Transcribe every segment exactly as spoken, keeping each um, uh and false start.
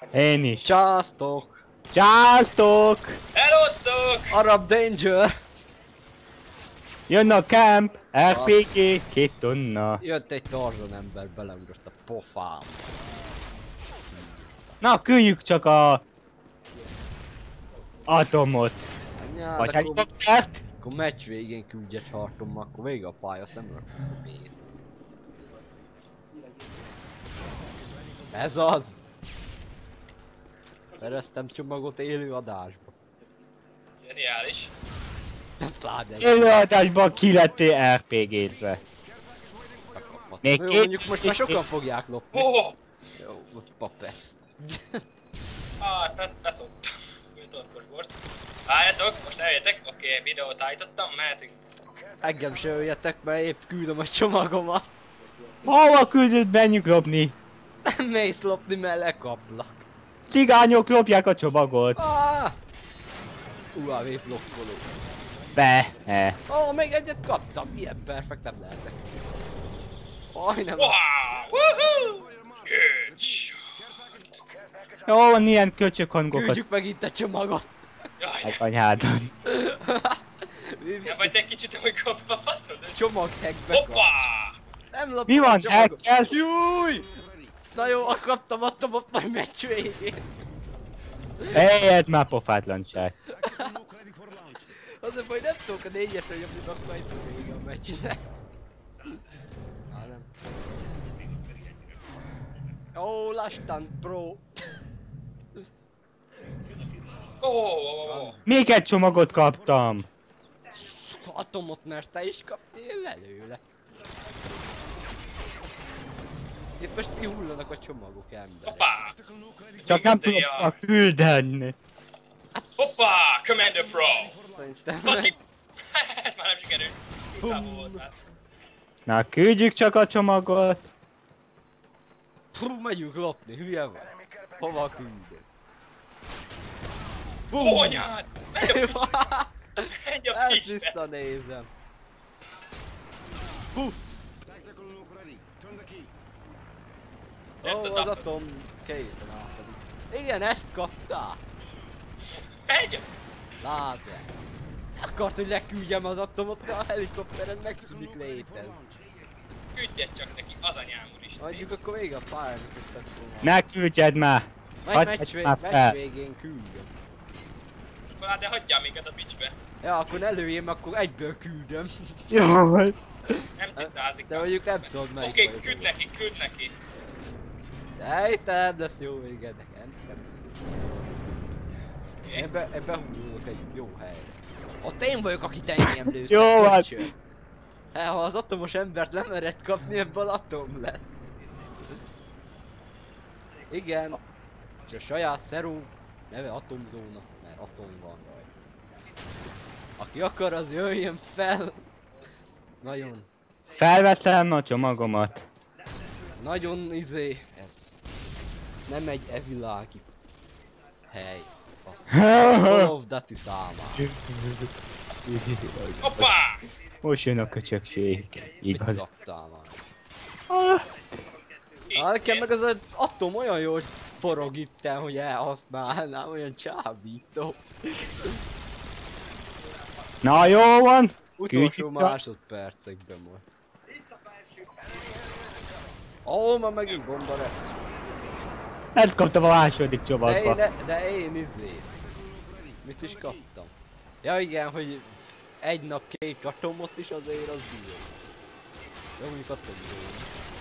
Én is. Császtok! Császtok! Elosztok! Arab Danger! Jön a camp, er pé gé, két tonna. Jött egy Tarzan ember, beleugrott a pofám. Na, küldjük csak a... atomot. Anyád, Vagy akkor, helikoptert? akkor meccs végén küldj egy hartommal, akkor vége a pálya, azt nem rakom miért. Ez az! Szereztem csomagot élő adásba. Geniális. Nem lát ez. Előadásban ki lettél er pé gé-zve. Még Jó, két- mondjuk most már sokan fogják lopni. Oh! Jó, papesz. Ah, be, beszoktam. Torkos borsz. Várjatok, most eljöttek, oké, okay, videót állítottam, mehetünk. Engem se öljetek, mert épp küldöm a csomagomat. Hova küldött bennük lopni? Nem mész lopni, mert lekaplak. Cigányok lopják a csomagot. Ah! u á vé blokkoló. Be. E. Ó, oh, még egyet kaptam, ilyen perfekt nem lehetek. Aj, nem. Wow! Woohoo! Good shot! Jó, van ilyen köcsök hangokat. Küldjük meg itt a csomagot. Jaj, Egy anyádon. nem vagy te kicsit, hogy kapva a faszod? Csomaghackbe Hoppá! kap. Nem lopom Mi van? a csomagot. Hackkel? Júj! Na jó, akaptam, adtam ott majd meccs végén. Helyed már pofátlanság. Azért majd nem tudok a négyesre nyomni, akkor majd vége a meccsnek. Á, nem. Ó, lassan, bro. Oh, oh, oh, oh. Még egy csomagot kaptam. Atomot, mert te is kaptél előle. Itt most kihullanak a csomagok, ember. Hoppá! Csak nem Még tudom a- a küldeni. Hoppá! Commander Pro! Szerintem Basz ki! meg... Ez már nem sikerült. Távol volt már. Na, küldjük csak a csomagot. Fú, megyünk lopni, hülye vagy. Hova küldöd? Ó, anyád! Menj a picsbe! Menj a Ezt picsbe! visszanézem. Puff! Nem Ó, tudtam. az atom készen átadik. Igen, ezt kaptál! Menj a... Lázd-e! Akart, hogy leküldjem az atomot, de a helikopteren megszűnik létezni. Küldjed csak neki, az anyám úristen. Adjuk akkor vége a pályának, ezt fett volna. Ne küldjed már. Majd Hadd meccs, egy vég, már meccs fel. végén küldöm. Akkor hát de hagyjál minket a picsbe. Ja, akkor ne lőjem, akkor egyből küldöm. Jaj. Nem cicázik. De mondjuk nem tudod melyik Oké, vagyok. küld neki, küld neki. De itt nem lesz jó vége, nekem nem lesz jó. Oké. Én, be, én behullok egy jó helyre. Ott én vagyok, akit engem lőtt. Jó van. Hát, ha az atomos embert nem mered kapni, ebből atom lesz. Igen. És a saját szerú neve atomzóna, mert atom van rajta. Aki akar, az jöjjön fel. Nagyon, Felveszem a csomagomat. nagyon izé, ez nem egy evilági hely. A Call of Duty számára. Hoppá! Most jön a köcsökség. Mit Igaz. kaptál már? Ah, Ah, nekem meg az az atom olyan jól forog itten, hogy elhasználnám, olyan csábító. Na jó van. Utolsó Küldjük a- másodpercekben majd. Ó, oh, már megint bomba lett. Ezt kaptam a második De én, csomagba. de, de én izé. Mit is kaptam? Ja igen, hogy egy nap két atomot is azért az bír. Jó, mondjuk atomzóna.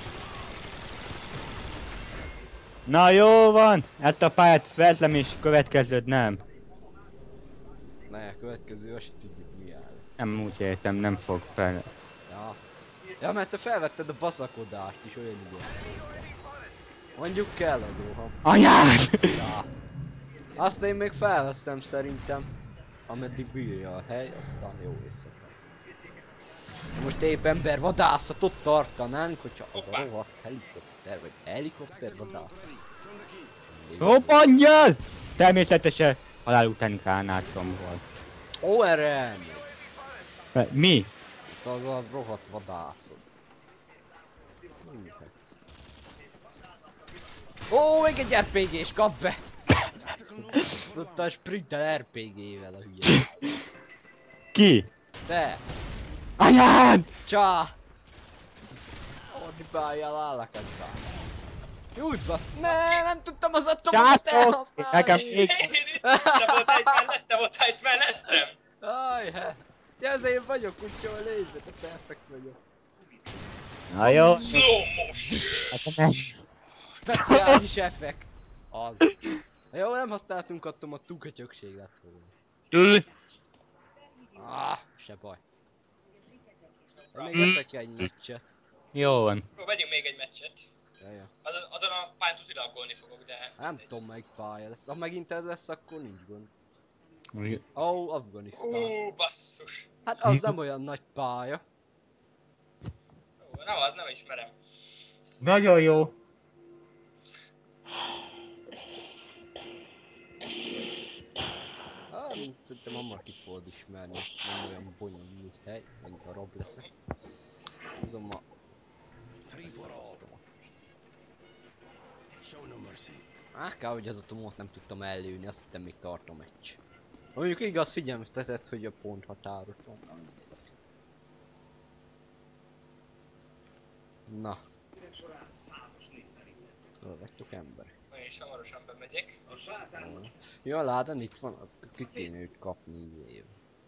Na jó van. Ezt a pályát vetlem és következőd nem. Ne, következő, azt tudjuk mi áll. Nem úgy értem, nem fog fel. Ja. Ja, mert te felvetted a baszakodást is olyan ilyen. Mondjuk kell az roham. Anyád! Ja. Azt én még felveszem szerintem. Ameddig bírja a hely, aztán jó éjszaka. Most épp ember vadászatot tartanánk, hogyha az a rohadt helikopter, vagy helikopter vadászat. Robbanjál! Természetesen halál utáni gránátom volt. o er em! Mi? Itt az a rohadt vadászod. Ó, még egy er pé gés, kap be! Tudta a sprintel er pé gével a hülye. Ki? Te! Anyád! Csá! Ordibáljál állakat bár. Júj, basz! Ne, nem tudtam az atomokat Császok! elhasználni! Nekem még... Te voltál itt mellett, te voltál itt mellettem! Aj, he! Ja, ez én vagyok, kutya a légybe, te perfekt vagyok. Na jó. Slow motion! Hát nem. Speciális effekt. Az. Jó, nem használtunk atomat, túl kötyökség lett volna. Tül. Ah, se baj. De még Mm. veszek egy meccset. Jó van. Jó, vegyünk még egy meccset. Ja, ja. Azon, azon a pályán tutilag golni fogok, de... Nem tudom, melyik pálya lesz. Ha megint ez lesz, akkor nincs gond. Ó, oh, Afganisztán. Hú, basszus. Hát az nem olyan nagy pálya. Ó, nem, az nem ismerem. Nagyon jó. Hát, szerintem hamar ki fogod ismerni. Nem olyan bonyolult hely, meg darab leszek. Hozom a... Á, kár, hogy az a tomót nem tudtam ellőni, azt hittem még tart a meccs. Mondjuk igaz, figyelmeztetett, hogy a pont határos van. Na. Hol vagytok emberek? Én is hamarosan bemegyek. Ja, Láden itt van, ki kéne őt kapni év.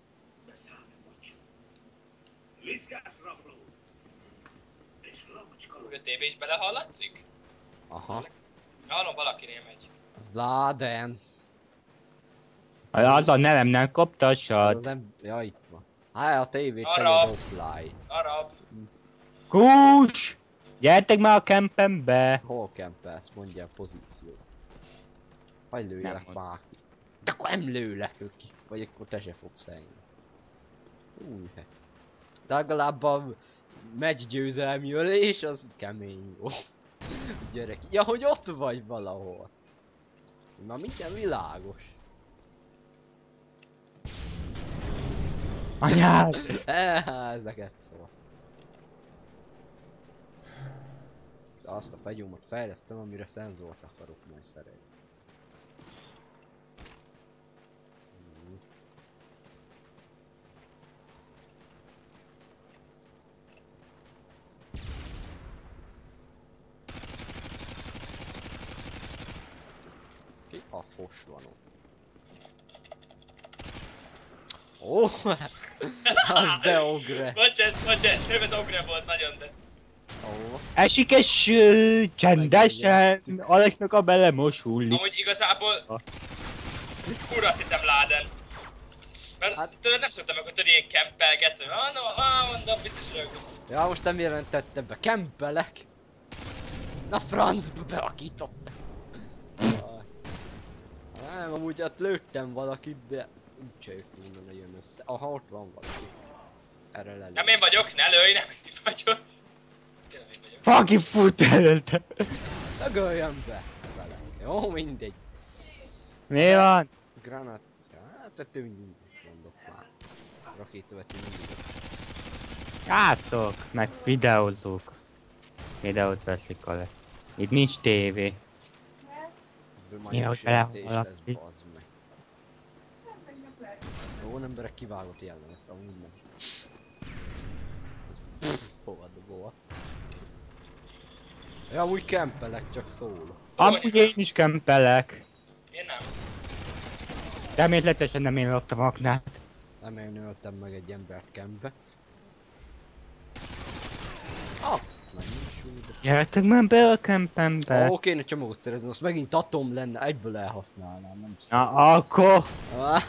Úgy a tévé is belehallatszik? Aha. Hallom, valakinél megy. Az Láden. Az a nevem nem Az koptassad. az em... Ja, itt van. Á, a tévét Arab. teged offline. Arab. Kús! Gyertek már a kempembe! Hol kempelsz? Mondjál pozíciót. Hagy lőjelek Nem már ki. De akkor nem lőlek ki. Vagy akkor te se fogsz engem. Új, he. De legalább a meccs győzelmi ölés az kemény jó. Gyerek. Ja, hogy ott vagy valahol. Már minden világos. Anyád! Eee, ez neked szól. Azt a fegyómat fejlesztem, amire szenzort akarok majd szerezni. Hmm. Ki a fos van ott? Ó, az beogre. Bocs, ez, bocs, ez, nem ez ogre volt nagyon, de... Ó, Esik eső, csendesen, Alexnak a bele mosullik. Amúgy igazából... Kurva azt hittem Láden. Mert Hát- hát... tőled nem szoktam meg, hogy tudod ilyen kempelgetni. Ah, no, ah, mondom, biztos rögtön. ja, most nem jelentettem be, kempelek. Na francba beakítottam. Jaj. Nem, amúgy ott lőttem valakit, de úgyse jött volna jön össze. Aha, ott van valaki. Erre lelő. Nem én vagyok, ne lőj, nem én vagyok. Tényleg én vagyok. Faki fut előtte. Dögöljön be vele. Jó, mindegy. Mi van? Granát. Ja, hát ettől mindig mondok már. Rakétavető mindig. Játszok, meg videózok. Videót veszik a le. Itt nincs tévé. Ebből majd Ja, jó hogy sértés bele- lesz, bazd meg. Jó emberek kivágott jelenet, amúgy nem. Ez hova dobó az? Ja, úgy kempelek, csak szól. Amúgy én is kempelek. Én nem. Természetesen nem én loptam aknát. Nem én öltem meg egy embert kempe. Ah! Na nincs úgy. Gyertek már be a Ó, kempembe. oh, kéne csomagot szerezni, azt megint atom lenne, egyből elhasználnám, nem Na akkor. Ah.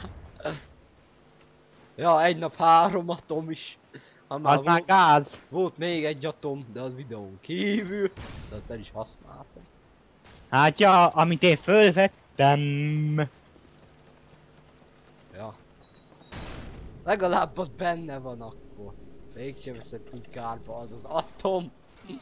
Ja, egy nap három atom is. Ha már Az már volt, gáz. volt még egy atom, de az videón kívül, de azt el is használtam. Hát ja, amit én fölvettem. Ja. Legalább az benne van akkor. Mégsem veszettünk kárba az az atom.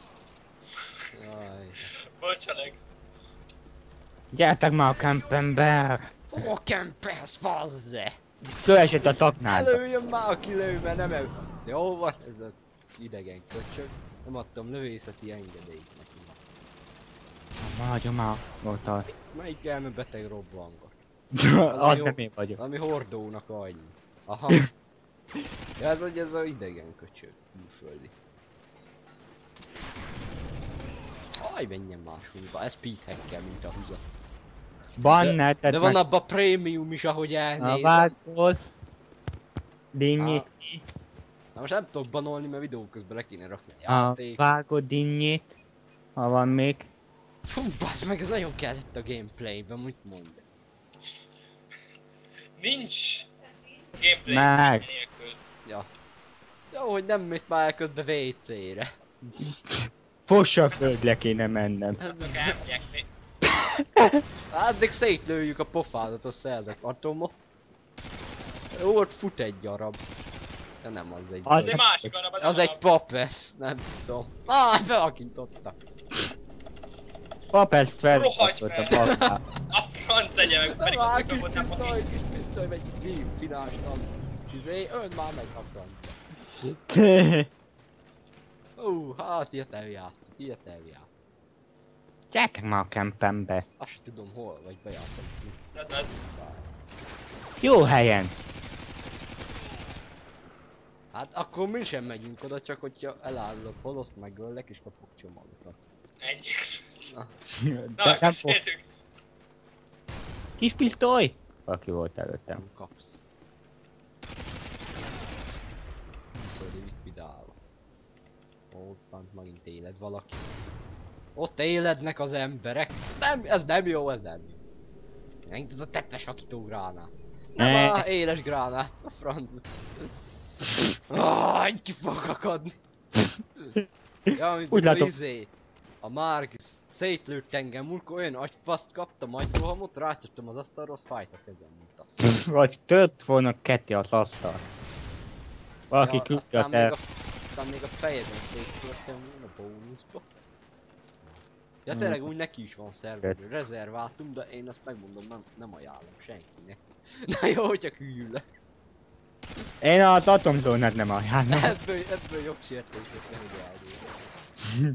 Jaj. Bocs, Alex. Gyertek már a kempembe. Hol kempelsz, fazze? Szöveset a szaknádba. Előjön már a kilő, mert nem el... Jó van, ez a idegen köcsög. Nem adtam lövészeti engedélyt neki. Hagyom már. Ott az. Melyik elmebeteg robbangat? Az jó. nem én vagyok. Valami hordónak annyi. Aha. Ja, ez, hogy ez a idegen köcsög. Külföldi. Aj, menjen máshúzba. Ez Pete hackkel, mint a húza. Banner, De, de van abba prémium is, ahogy a elnézem. vágos. Dinnyit. Na most nem tudok banolni, mert videó közben le kéne rakni a A játék. vágó dinnyit. Ha van még. Fú, bassz meg, ez nagyon kell itt a gameplayben, mit mondja? Nincs gameplay Meg. nélkül. Ja. Jó, hogy nem megy már közben vé cére. Fossa földre kéne mennem. Azok elmegyekni. Addig szétlőjük a pofádat a szerdek atomot. Jó, ott fut egy darab. De nem az egy. Az- Ez egy másik arab, az, Az egy papesz, nem tudom. Ah, beakintottak. Pap ezt Rohagy felszakott a fel. papá. A franc egye meg, pedig Már ott kis kapott nem pisztoly, aki. kis pisztoly megy finástan. Izé, ön már megy a francba. Ú, hát ilyet eljátszok, ilyet eljátszok. Gyertek már a kempembe. Azt sem tudom hol, vagy bejátszom. Ez az. Jó helyen. Hát akkor mi sem megyünk oda, csak hogyha elárulod hol, azt megöllek és kapok csomagokat. Ennyi. Na. De Na, nem fog. beszéltük. Kis pisztoly? Valaki volt előttem. Nem kapsz. Földön likvidálva. Ott van, megint éled valaki. Ott élednek az emberek. Nem, ez nem jó, ez nem jó. Megint ez a tettes akító gránát. Nem Ne. a éles gránát, a franc. Ah, ki fog akadni. Ja, mint Úgy a látom. izé. A Mark szétlőtt engem, múltkor olyan agyfaszt kaptam, agyrohamot, rácsaptam az asztalra, az fájt a kezem, mint azt. Vagy tört volna ketté az asztal. Valaki Ja, küldte aztán a még ter... a, aztán még a fejedben széttörtem volna bónuszba. Ja Hmm. tényleg úgy neki is van szerverről, rezerváltum, de én azt megmondom, nem, nem ajánlom senkinek. Na jó, csak hűl le. Én az atomzónát nem ajánlom. Ebből, ebből jogsértések nem elég.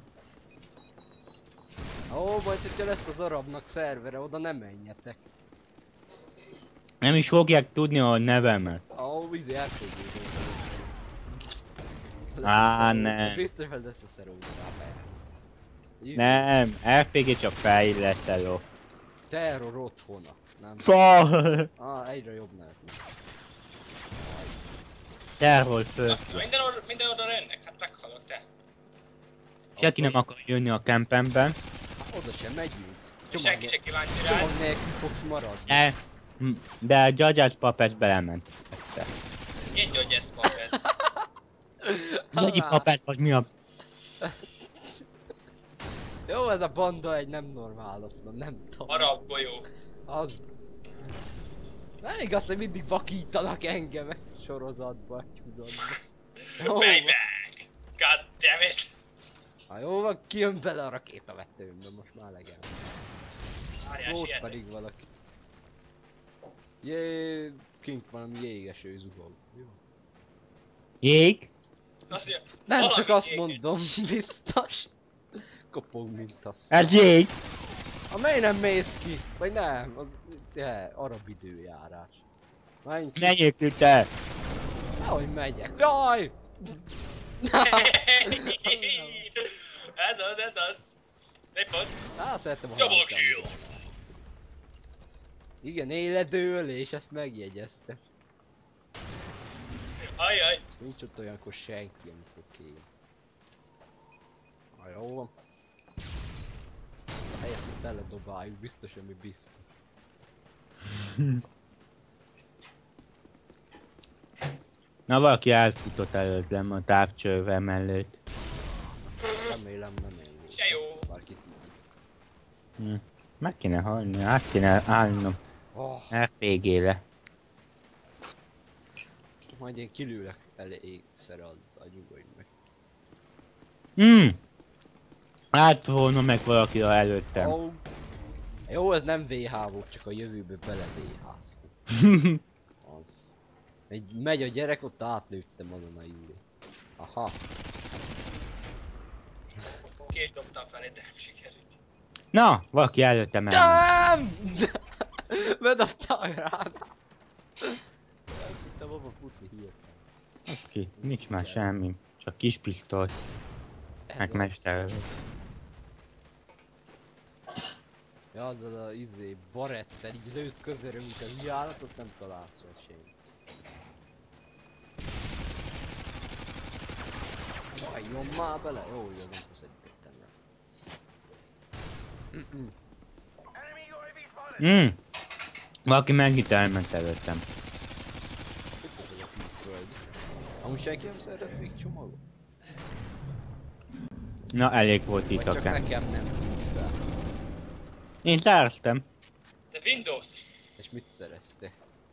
Ó, majd hogyha lesz az arabnak szervere, oda nem menjetek. Nem is fogják tudni a nevemet. Ó, vízi elfogjuk. Á, ne. Biztos, hogy lesz a szeróra, persze. Izé, Nem, er pé gé csak fejlesztelő. Terror otthona. Nem. Fal! Ah, egyre jobb nevet. Terror föl. Azt minden, or, minden oda jönnek, hát meghalok te. Senki nem akar jönni a kempemben. Hát oda sem megyünk. És Csomag, senki se kíváncsi rá. csomag nélkül fogsz maradni. De, de a Judges Puppet belement. Egyszer. Én gyógyesz pap ez. Jagyi Puppet vagy mi a... Jó, ez a banda egy nem normálatlan, nem tudom. Arab golyó. Az. Nem igaz, hogy mindig vakítanak engem egy sorozatba, egy húzatba. Jó, Payback! God damn it! ha jó van, kijön bele a rakétavetőmbe, most már legyen. Várjál, Ott sietek. pedig valaki. Jé, kint valami jégeső zuhog. Jó. Jég? Azt mondja, Nem valami csak azt jéges. mondom, biztos. Kopog, mint az. Ez jég! Amely nem mész ki? Vagy nem? Az... De, arab időjárás. Menj ki. Menjék itt el! Nehogy megyek. Jaj! Ez az, ez az. Szép volt. Á, szeretem a Double hangszám. kill. Igen, éledőlés, ezt megjegyeztem. Ajaj. Nincs ott olyankor senki, amikor kéne. Ha jó van. A helyet ott teledobáljuk, biztos, ami biztos. Na valaki elfutott előttem a távcsővel mellett. Remélem nem én. Se jó. Bárki tudja. Hm. Meg kéne halni, át kéne állnom Oh, er pé gére. majd én kilőlek elégszer adva, nyugodj meg. Hm! Át volna meg valaki előttem. Oh. Jó, ez nem vé há volt, csak a jövőbe bele vé háztam. Az. Egy megy a gyerek, ott átlőttem azon a izé. Aha. Kés dobtam fel, de nem sikerült. Na, valaki előttem el. Nem! Bedobta a gránát. Elhittem abba futni hirtelen. Az ki, nincs már semmi. Csak kis pisztoly. Ez Meg az. mester. Ja, azzal a izé, barettel így lőtt közelre, mint az ügyállat, azt nem találsz soha semmi. Vajjon már bele! Jó, jó, nem tudsz egyettem rá. Mm. Valaki megint elment előttem. Mit tudod a külföld? Amúgy senki nem szeret még csomagot? Na, elég volt itt Vagy csak akár. nekem nem tűnt fel. Én szereztem. De Windows. És mit szerezte?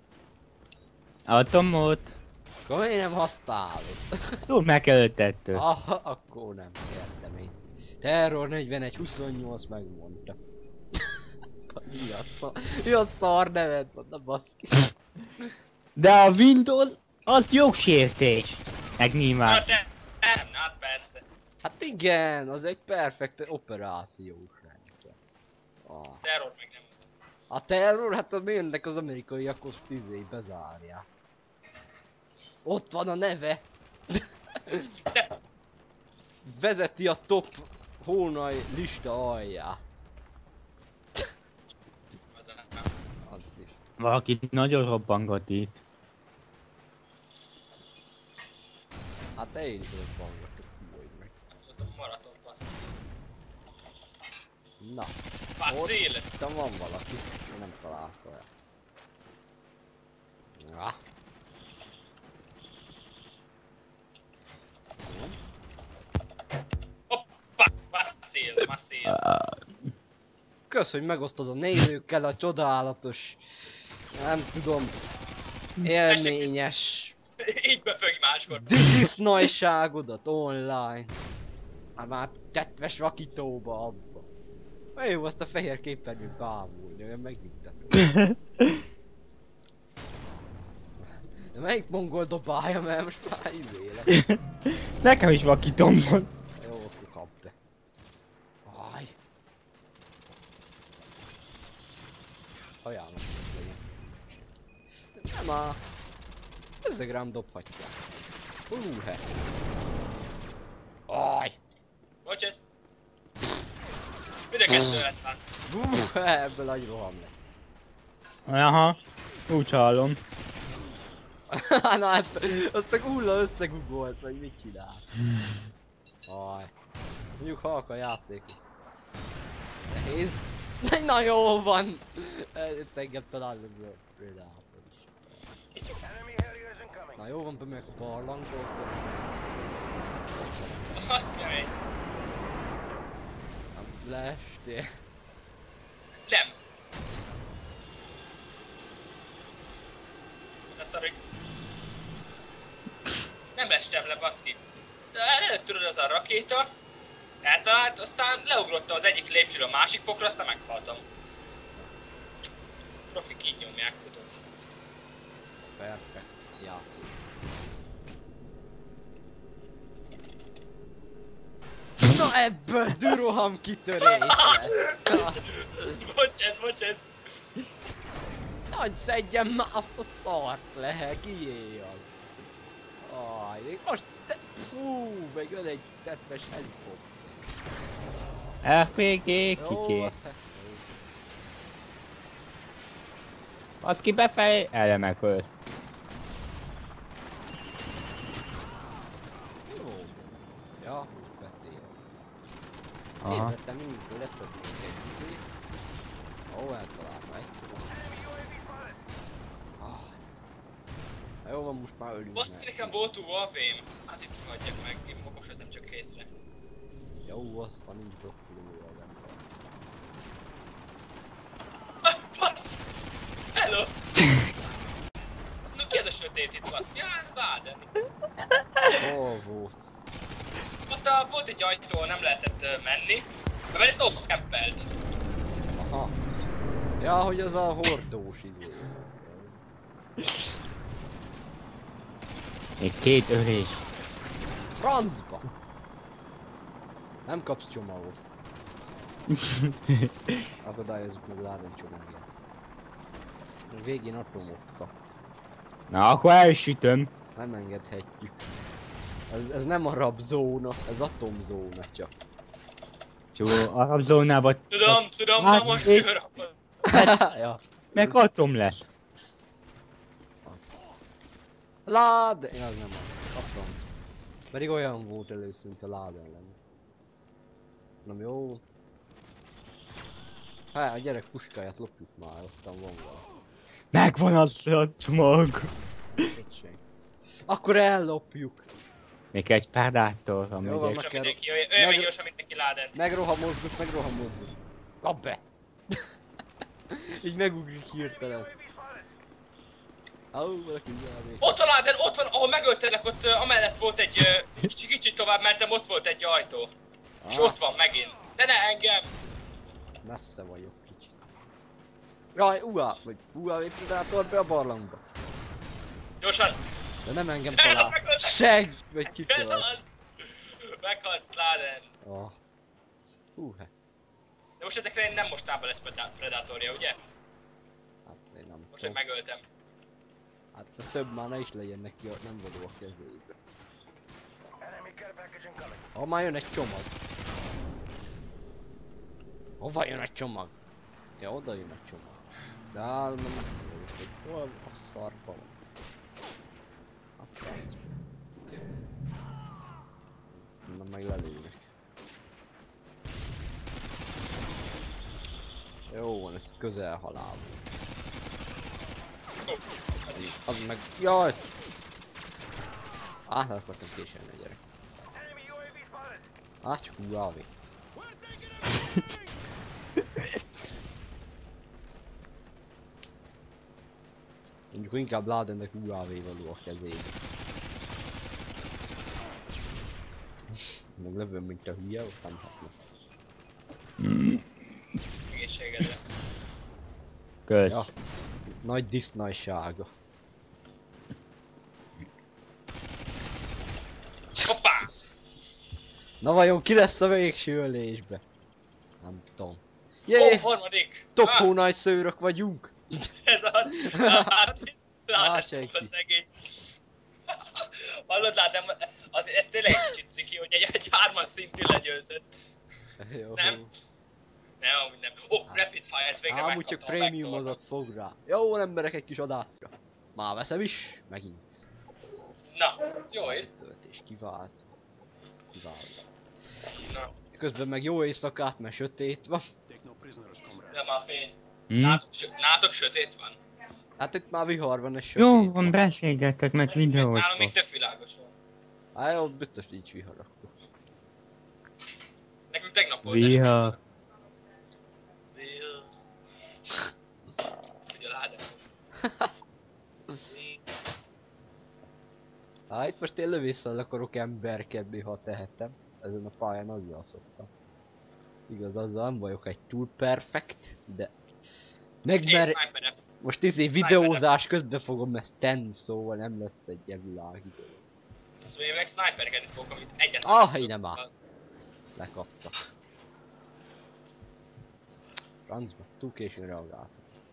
Atomot. Akkor miért nem használod? Túl meg előtt ettől. Ah, akkor nem értem én. Terror negyvenegy huszonnyolc megmondta. Mi a szar, mi a szar neved van, a baszki. De a Windows az jogsértés. Meg nyilván. Na te, nem, hát persze. Hát igen, az egy perfekt operációs rendszer. Ah. Terror meg nem az. A terror, hát a jönnek az amerikaiak, azt izé bezárják. Ott van a neve. Te, Vezeti a top hónai lista alját. az a... Az is. Valaki nagyon robbangott itt. Hát te én is robbangot, hogy vagy meg. Elfogadom a maraton paszt. Na, Faszil! itt van valaki, én nem találta el. Na. Hoppá! Faszil, masszil. Kösz, hogy megosztod a nézőkkel a csodálatos, nem tudom, élményes Így befögj máskor. disznajságodat online. Hát már tetves vakítóba abba. Na jó, azt a fehér képernyőt bámulni, olyan megnyugtatom. De melyik mongol dobálja, mert most már izélek. Nekem is vakítom van. Jó, akkor kap be. Aj. Ajánlom, hogy legyen. Nem á. Ezek rám dobhatják. Hú, he. Aj. Bocs ez. Mind a kettő lett van. Hú, he, ebből nagy roham lett. Aha. Úgy hallom. Na hát, azt a hulla összegugolt, vagy mit csinál? Aj. Mondjuk halk a játék. Nehéz. Na jó van! Itt engem találom például is. Na jó van, bemegyek a barlangból. Az kemény. Leestél. Nem. Azt arra, hogy... Nem lestem le, baszki. De előtt tudod, az a rakéta. Eltalált, aztán leugrottam az egyik lépcsőről a másik fokra, aztán meghaltam. Profik így nyomják, tudod. Perfekt játék. Na ebből düroham kitörés lesz. Bocs ez, bocs ez. Nagy szedjem már azt a szart le, kié az. Aj, még most te... Fú, meg jön egy tetves helikopter. ef pé gé Jó, kiké. hát jó. Az ki befelé, elemekről. Jó. Ja, becélsz. Aha. Értettem, mindig leszednék egy izét. Ó, eltalálna egy rossz. Ah. Na jó van, most már ölünk Baszki, meg. nekem volt Wolfém. Hát itt hagyják meg, én most ez nem csak észre. Jó, az van, nincs blokkolója az ember. Ah, bassz! Hello! Na ki ez a sötét itt, bassz? Ja, ez az Áden. Hol volt? Ott a, volt egy ajtó, ahol nem lehetett uh, menni. Mert ez ott keppelt. Aha. Ja, hogy az a hordós izé. Még két ölés. Francba! Nem kapsz csomagot. Akadályozzuk meg Láden csomagját. A végén atomot kap. Na, akkor elsütöm. Nem engedhetjük. Ez, ez nem arab zóna, ez atomzóna csak. Csó, arab zónába... Tudom, tudom, Hát, na most még- jön a... Ja. Meg atom lesz. Láden! Ja, az nem az. A franc. Pedig olyan volt először, mint a Láden lenne. Nem jó. Hát a gyerek puskáját lopjuk már, aztán van valami. Megvan az a csomag. Öcsém. Akkor ellopjuk. Még egy Predator, ha Jó van, megyek. meg kell- Mindenki, olyan olyan meg- még gyorsan mindenki Ládent. Megrohamozzuk, megrohamozzuk. Kap be! Így megugrik hirtelen. Au, valaki zárja. Ott van Láden, ott van, ahol megöltelek, ott uh, amellett volt egy... Uh, kicsit, kicsit tovább mentem, ott volt egy ajtó. És Ah. ott van megint. De ne engem! Messze vagyok kicsit. Jaj, uá, vagy uá, egy predátor be a barlangba. Gyorsan! De nem engem Ez talál. az megölt! Seg! Vagy kit Ez talál. az! Meghalt Láden. Ah. Hú, hát, De most ezek szerint nem mostában lesz predá- predátorja, ugye? hát én nem Most, hogy tudom. megöltem. Hát a több már ne is legyen neki, nem vadó a kezébe. Ha már jön egy csomag. Hova jön egy csomag? Ja, oda jön egy csomag. De áll, nem messze vagyok, hogy hol a szarfa van. A franc. Na meg lelőnek. Jó van, ez közel halál. Ó, az is. Az meg... Jaj! Át akartam késelni a gyerek. Á, csak u á vé. Mondjuk inkább Ládennek u á vé való a kezébe. Meg lövöm, mint a hülye, azt nem hatna. Egészségedre. Kösz. Ja. Nagy disznajsága. Hoppá! Na vajon ki lesz a végső ölésbe? Nem tudom. Ó, Jé! harmadik! Topó Ah, nagy szőrök vagyunk! ez az! Hát, Á, Láden, senki. a szegény. Hallod, Láden, az, ez tényleg egy kicsit ciki, hogy egy, egy hármas szintű legyőzött. Jó. Nem? Nem, amúgy nem. Ó, oh, Rapid Fire-t végre Amúgy csak megkaptam a vektornak. prémiumozott fog rá. Jó, emberek, egy kis adászra. Már veszem is, megint. Na, jó ér. Töltés kivált. Kivált. Na, Közben meg jó éjszakát, mert sötét van. de már fény. Hm? Nátok, sö nátok sötét van. Hát itt már vihar van, és sötét Jó, van, beszélgettek, mert Nálam videóztok. még tök világos van. Hát jó, biztos nincs vihar akkor. Nekünk tegnap volt Vihar. Vihar. Ugye Láden. Hát itt most én lövésszel akarok emberkedni, ha tehetem. Ezen a pályán azzal szoktam. Igaz, azzal nem vagyok egy túl perfekt, de... És Megmer... sniper-ef. Most izé Sniper-ef. videózás közben fogom ezt tenni, szóval nem lesz egy ilyen világidő. Szóval én meg sniperkedni fogok, amit egyetlen Ah, tudok, ide már. szóval- Lekaptak. Francba, túl későn reagáltak.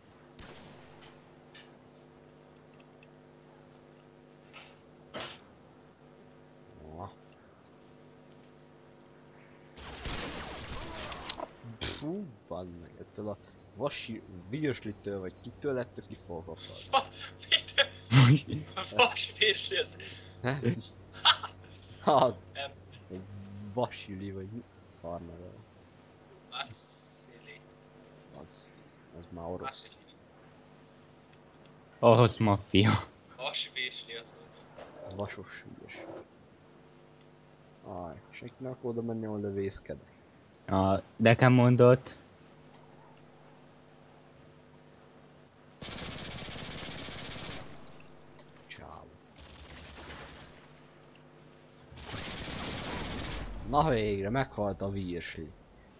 Na. Fú, bazd meg, ettől a vasi virslitől vagy kitől lettől ki fogok akarni. Fa, mit? Vas vérsi az. Hát, Nem. egy vasili vagy mi szar neve. Vasszili. Az, az már orosz. Vasszili. Orosz maffia. Vas vérsi az. Vasos hülyes. Aj, senki nem akar oda menni, ahol lövészkedek. A nekem mondott. Ciao. Na végre, meghalt a virsli.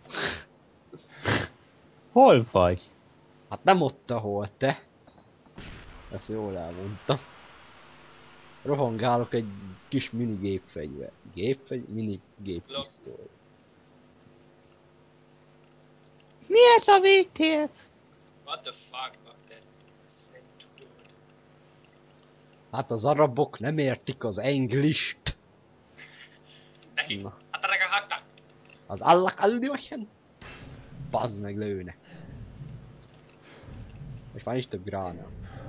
Hol vagy? Hát nem ott, ahol te. Ezt jól elmondtam. Rohangálok egy kis mini gépfegyver. Gépfegyver? Mini géppisztoly. Mi ez a vé té ef? What the fuck, bakter? Ezt nem tudom. Hát az arabok nem értik az englist. Nekik? Na. Hát a haktak. Az allak aldivasen. Bazd meg lőnek. És már is több grána.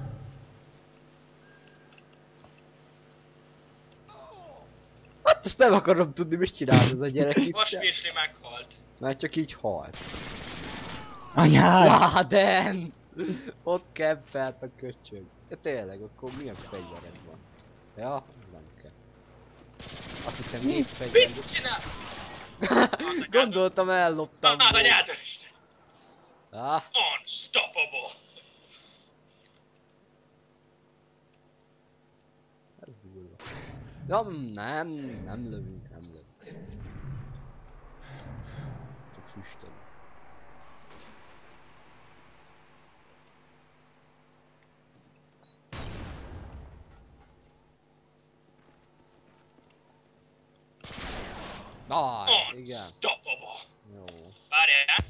Hát azt nem akarom tudni, mit csinál ez a gyerek itt. Most Virsli meghalt. Mert csak így halt. Anyád! Láden! Ott kempelt a köcsög. Ja tényleg, akkor milyen fegyvered van? Ja, nem kell. Azt hiszem négy fegyvered. Mit csinál? Gondoltam elloptam. Na, az anyádról is. Ah, Unstoppable. ez durva. Ja, nem, nem lövünk, nem lövünk. Csak füstöl. Ah, igen. Unstoppable. Jó. Várjál.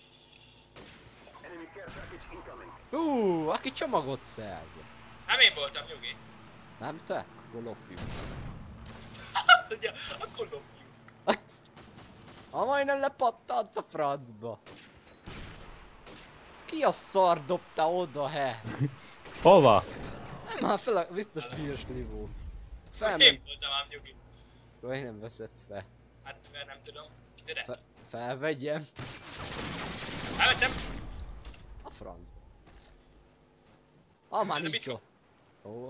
Hú, aki csomagot szerzett. Nem én voltam, Nyugi. Nem te? Akkor lopjuk. Azt mondja, akkor lopjuk. Ha majdnem lepattant a francba. Ki a szar dobta oda, he? Hova? Nem, már fel a biztos piros nivó. Fel Én nem, voltam ám, Nyugi. vagy nem veszed fel. Hát, mert nem tudom. Gyere. Fe, felvegyem. Elvettem. A francba. Ah, már Ez a nincs mit ott. Ó.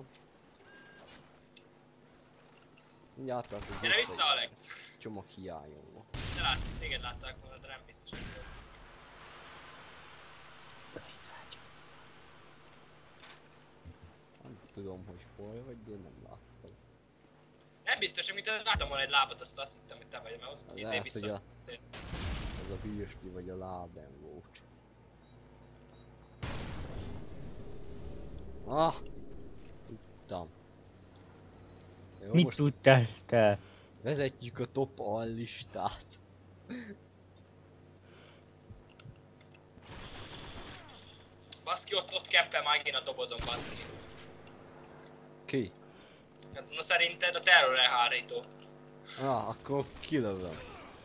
Mindjárt tartunk. Gyere vissza, Alex. Csomag hiányom van. Te lát, téged látták volna, de nem biztos, hogy jó. Nem tudom, hogy hol vagy, de én nem láttam. Nem biztos, hogy mint láttam volna egy lábat, azt azt hittem, hogy te vagy, mert ott izé Lehet, vissza. hogy Ez a hülyesmi vagy a láden volt. Ah! Tudtam. Jó, Mit most tudtál te? vezetjük a top allistát. Baszki, ott, ott kempel Magin a dobozon, baszki. Ki? Hát, no szerinted a terror elhárító. Ah, akkor kilövöm.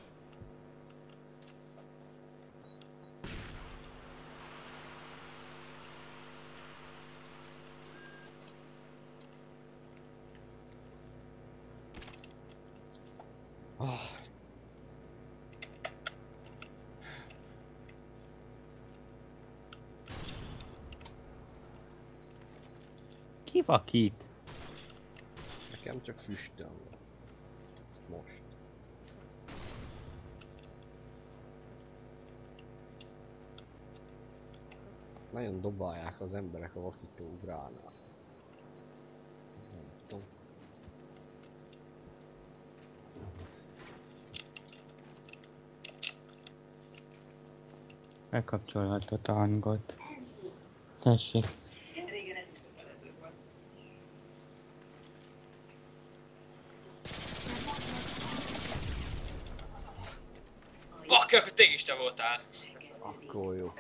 Ah. Ki vakít? Nekem csak füstöm van. Most. Nagyon dobálják az emberek a vakító gránát. Nem tudom. Megkapcsolhatod a hangot. Tessék. Bakker, akkor te is te voltál. Akkor jó.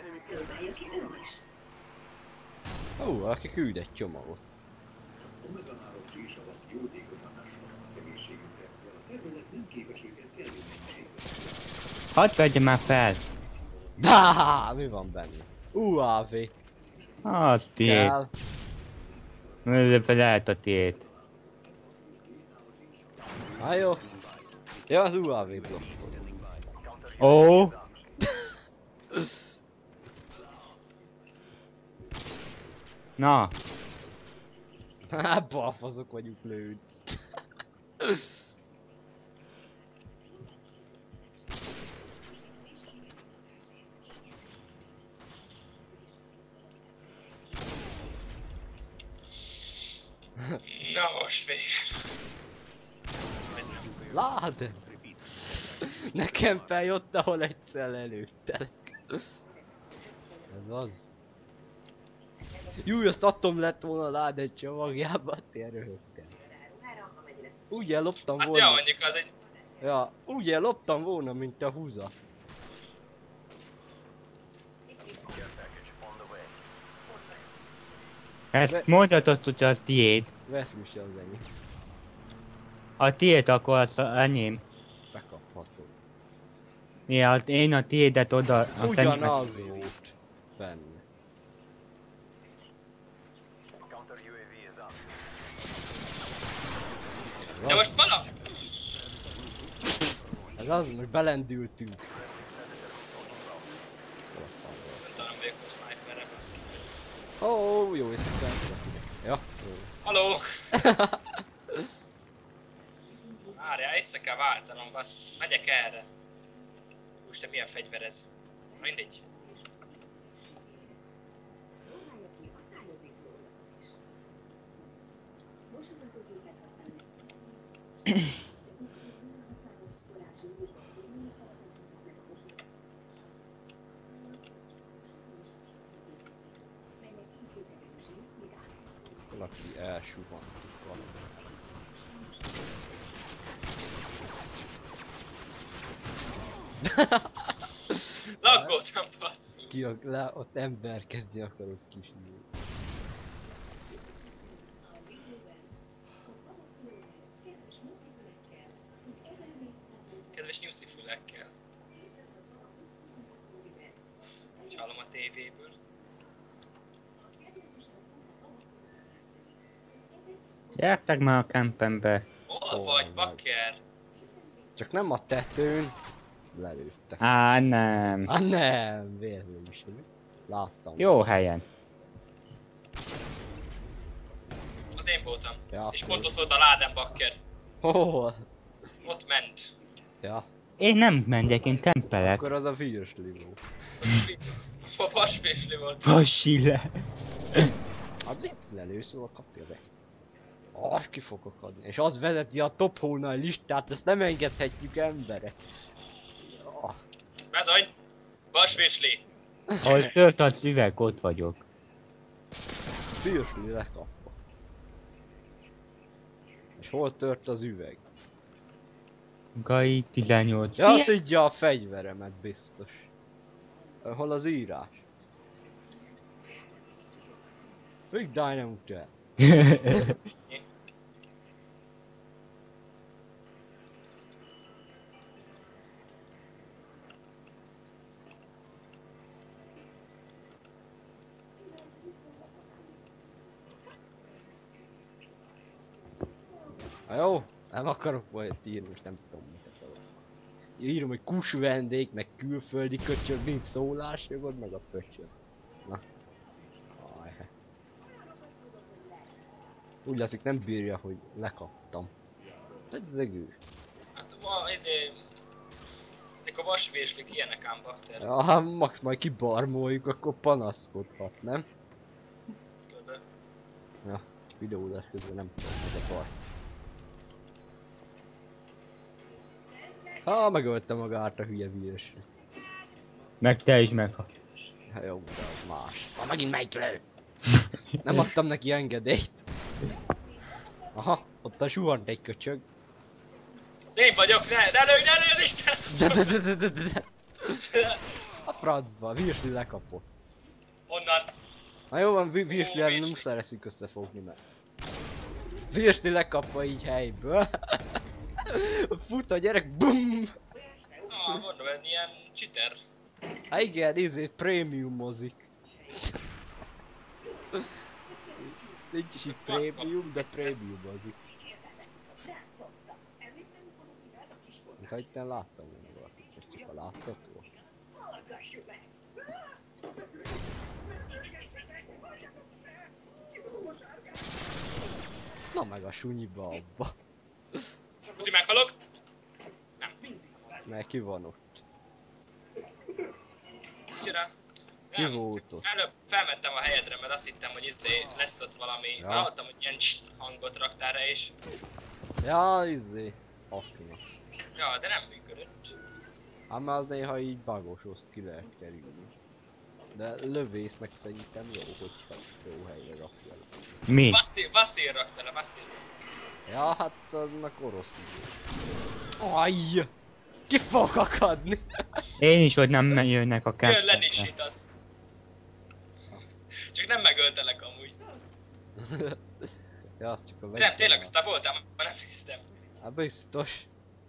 Ó, aki küld egy csomagot. Az omega-három zsírsavat jótékony hatással van az egészségünkre, de a szervezet nem képes őket kellő mennyiségben. Hadd vegyem már fel! Dá, mi van benne? u á vé. A tiéd. Kell. Lehet a tiéd. Há jó. Ja, az u á vé blokk. Ó! Na! Há, balfazok vagyunk lőd. Na most végül. Lád! Nekem feljött, ahol egyszer előttelek. Ez az. Jú, azt adtom lett volna a Láden csomagjába, te röhögtem. Úgy elloptam Hát volna. ja, mondjuk az egy... Ja, úgy elloptam volna, mint a húza. Ezt mondhatod, hogy az tiéd. Veszmű se az ennyi. A tiéd akkor az enyém. Bekapható. Ja, én a tiédet oda... a fenyőmet- Ugyanaz volt benne. De most vala... Ez az, most belendültünk. Nem tudom, vagyok a sniperre, baszki. Ó, oh, jó éjszakát. Ja, jó. Haló! Várjál, össze kell váltanom, bassz. Megyek erre. Úristen, te milyen fegyver ez? Mindegy. Valaki elsuhant. Laggoltam, basszú. Ki a, le, ott emberkedni akarok kis nő. Kedves nyuszi fülekkel. Csálom a tévéből. Gyertek már a kempembe. Hol Ó, vagy, meg. bakker? Csak nem a tetőn. Lelőttek. Á, nem. Ah nem, véletlenül is. Láttam. Jó helyen. Az én voltam. Ja, És pont ott volt a ládám, bakker. Hol? Ott ment. Ja, Én nem megyek, én kempelek. akkor az a virsli volt. A vasfésli volt. Vassi le. Hát mit lelő, szóval kapja be. Ah, ki fogok adni. És az vezeti a top hole listát, ezt nem engedhetjük emberek. Ah, Bezony! Vasfésli! Ahol tört az üveg, ott vagyok. virsli lekapva. És hol tört az üveg? Gai tizennyolc. Ja, szidja a fegyveremet biztos. Hol az írás? Big Dynamite. Na jó, nem akarok majd írni, most nem tudom mit akarok. Írom, hogy kus vendég, meg külföldi köcsög, nincs szólásjogod, meg a pöcsög. Na. Ajhe. Úgy látszik nem bírja, hogy lekaptam. Ez az egő. Hát va, ezért... Ezek a vasféslik ilyenek ám, bakter. Ja, ha max majd kibarmoljuk, akkor panaszkodhat, nem? Ja, videózás közben nem tudom, hogy a bar. Ha, megölte magát a hülye vírus. Meg te is megha. Hát jó, de az más. Ha megint megy lő! Nem adtam neki engedélyt. Aha, ott a suhant egy köcsög. Én vagyok, ne, ne lőj, ne lőj, Isten! De, de, de, de, de, de, de. A francba, virsli lekapott. Onnan. Na jó van, vi- virsli Ó, ellen virsli. muszáj leszünk összefogni meg. Virsli lekapva így helyből. Fut a gyerek, bum! Ah, mondom, ez ilyen cheater. Há igen, izé, prémiumozik. Nincs is itt prémium, de prémiumozik. Mintha itt nem láttam volna valakit, ez csak a látszató. Na meg a sunyiba abba. Uti, meghalok? Nem. Mert ki van ott? Micsoda? Ki Nem. volt ott? Előbb felmentem a helyedre, mert azt hittem, hogy izé lesz ott valami. Ja. Ja. Hallottam, hogy ilyen cst hangot raktál rá is. Ja, izé. Akna. Ja, de nem működött. Hát már az néha így bagos, azt ki lehet kerülni. De lövésznek szerintem jó, hogyha jó helyre rakja le. Mi? Vasszil, Vasszil rakta le, Vasszil. Ja, hát aznak orosz idő. Ajj! Ki fog akadni? Én is, hogy nem jönnek a Jön, kempembe. lenisítasz. Csak nem megöltelek amúgy. Ja, azt csak a Nem, tényleg, aztán voltam, már nem néztem. Hát biztos.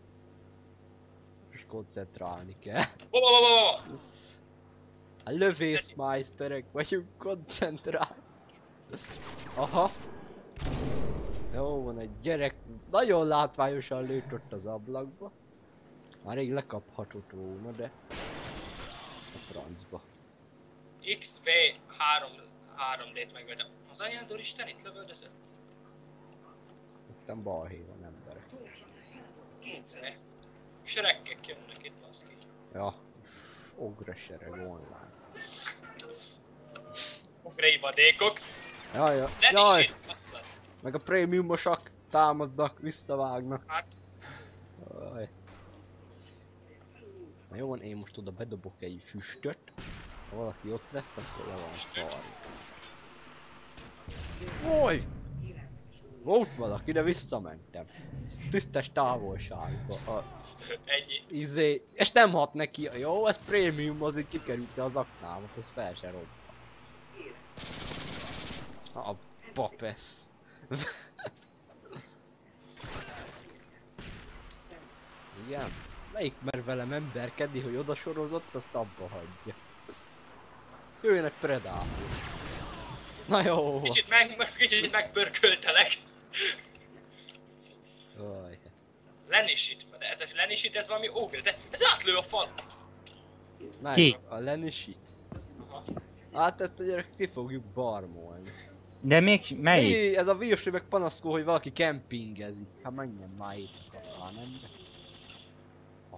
Most koncentrálni kell. Ó, ó, ó, ó. A lövészmeisterek vagyunk, koncentrálni. Aha. Jó van, egy gyerek nagyon látványosan lőtt ott az ablakba. Már rég lekaphatott volna, de a francba. iksz vé három dét megvettem. Az anyádól Isten itt lövöldözöl? Itten balhé van emberek. Sereggek jönnek itt, baszki. Ja. Ogre sereg online. Ugrei vadékok. Jaj, jaj, Ne jaj. is itt, basszad. Meg a prémiumosak támadnak, visszavágnak. Hát, Jaj. Na jó van, én most oda bedobok egy füstöt. Ha valaki ott lesz, akkor le van szar. Oly! Volt valaki, de visszamentem. Tisztes távolságba. A, ennyi. izé, és nem hat neki. Jó, ez prémium, az így kikerült az aknámat, az fel se robban. A papesz. Igen. Melyik mer velem emberkedni, hogy oda sorozott, azt abba hagyja. Jöjjön egy predátor. Na jó van. Kicsit, meg, kicsit megpörköltelek. Jaj. Lenisít, de ez a lenisít, ez valami ogre, de ez átlő a fal. Meg Ki? a Lenny-shit. Aha. Hát ezt a gyerek ki fogjuk barmolni. De még melyik? Hé, ez a Virsi meg panaszkol, hogy valaki kempingezik. Hát menjen már éjszaka, nem de. Oh.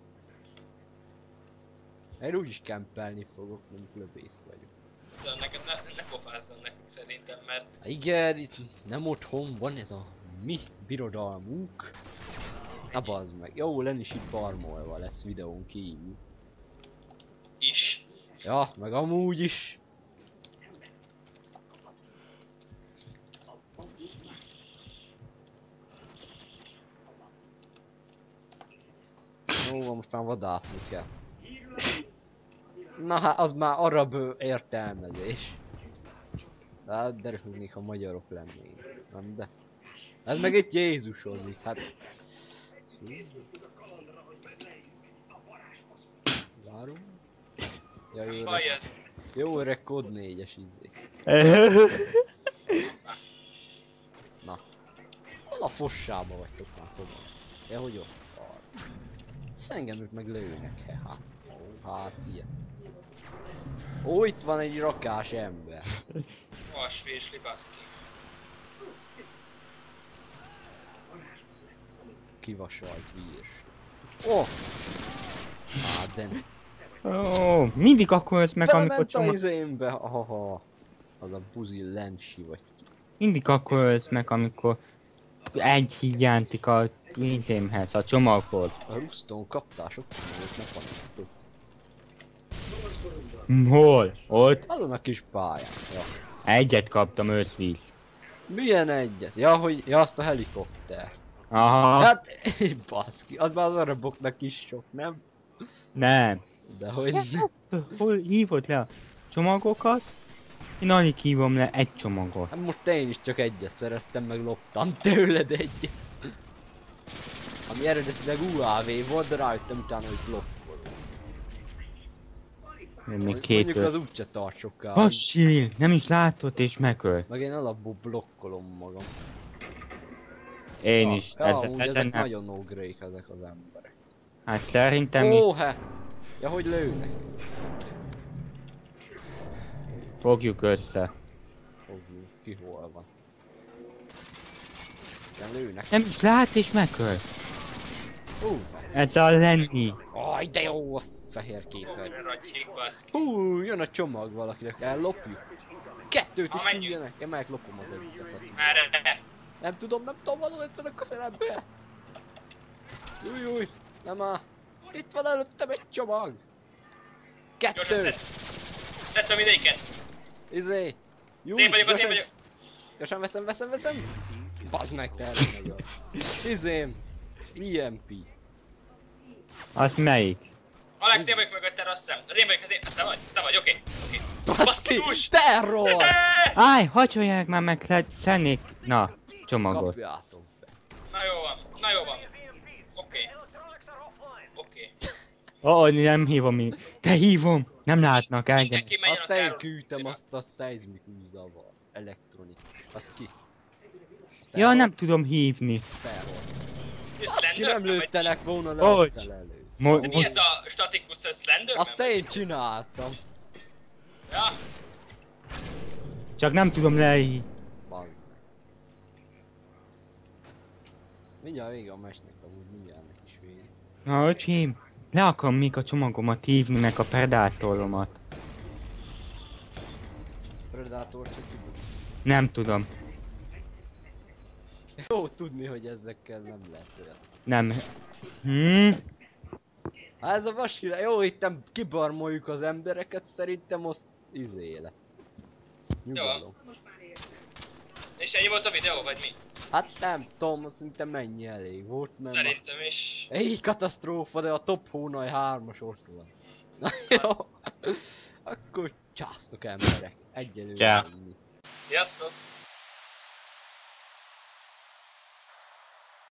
Én úgyis kempelni fogok, mint lövész vagyok. Szóval neked ne, ne pofázzon nekünk szerintem, mert Há, igen, itt nem otthon van ez a mi birodalmunk. Na bazd meg, jó, lenni is itt barmolva lesz videón kívül. is. Ja, meg amúgy is. Jó, most már vadászni kell. Na hát az már arab ö, értelmezés. De hát de röhögnék, ha magyarok lennénk. Nem de. Ez meg itt Jézusozik, hát. Várom. Ja, jó, Baj öreg, ez. jó öreg kód négyes izé. Na. Hol a fossába vagytok már fogom? Ja, hogy ott van. Ezt engem ők meg lőnek, he, hát. Ó, hát ilyen. Ó, itt van egy rakás ember. Vasvésli, baszki. Kivasalt vírs. Ó! Oh! Hát, de... Ó, mindig akkor ez meg, amikor Belement a csomag... izémbe, aha. Az a buzi lensi vagy. Mindig akkor ez meg, amikor egy hiányzik a izémhez, a csomaghoz. A Ruston kaptál sok csomagot, ne panasztok. Hol? Ott? Azon a kis pályán, ja. Egyet kaptam, öt víz. Milyen egyet? Ja, hogy... Ja, azt a helikopter. Aha, Hát, baszki, az már az araboknak is sok, nem? nem. De hogy... Hol hívod le a csomagokat? Én alig hívom le egy csomagot. Hát most én is csak egyet szerettem, meg loptam tőled egyet. Ami eredetileg u á vé volt, de rájöttem utána, hogy blokkolom. Még két Mondjuk az úgyse tart sokáig. Passil, nem is látott és megölt. Meg én alapból blokkolom magam. Én ja, is. Ja, Ez, amúgy ezen ezek nem. nagyon ogrék ezek az emberek. Hát szerintem is Ó, he! Ja, hogy lőnek? fogjuk össze. Fogjuk, ki hol van. Nem lőnek. Nem is lát és megöl. Hú, Ez a lenni. aj, de jó a fehér képen. Ogre ragyhik, baszki. Hú, jön a csomag valakinek, ellopjuk. Kettőt is Ha, menjünk. küldenek, én meglopom az egyiket. Hát. Merre? Nem tudom, nem tudom, valahol itt van a közelembe. Új, új, nem áll. Itt van előttem egy csomag. Gyorsan Kettő. szed. Szedtem mindegyiket. Izé. Jó, Az én vagyok, az én gyorsan- vagyok. Gyorsan veszem, veszem, veszem. Bazd meg, te erre nagyon. Izém. i em pé. Az melyik? Alex, én vagyok mögötted, azt hiszem. Az én vagyok, az én, azt te vagy, azt te vagy, oké. Oké. Baszki, Basszus! terror! Áj, hagyolják már meg, le, tennék, na, csomagot. Kapjátok be. Na jó van, na jó van. Oké. Oké. Ó, oh, nem hívom mi. Te hívom! Nem látnak engem. Mindenki menjen a Azt én terror. küldtem azt a seismikus zavar. Elektronikus. Az ki? Az Ja, terror? nem tudom hívni. Terror. Mi Ki Slenderman nem vagy? lőttelek volna le, Hogy? azt elősz. Mo De mi ez a statikus Slenderman? Azt én csináltam. Ja, Csak nem tudom lehívni. Bazd. Mindjárt vége a mesnek, amúgy mindjárt neki is vége. Na, öcsém, le akarom még a csomagomat hívni, meg a predátoromat. Predator csak tudod. Nem tudom. Jó tudni, hogy ezekkel nem lesz olyan. Nem. Hmm? Hát ez a vasile, jó, itt kibarmoljuk az embereket, szerintem azt izé lesz. Nyugalom. és ennyi volt a videó, vagy mi? Hát nem tudom, szerintem mennyi elég volt, mert... Szerintem is. Egy katasztrófa, de a top hónaj hármas ott van. Na jó. Akkor császtok emberek, egyelőre Csá. ennyi. Sziasztok!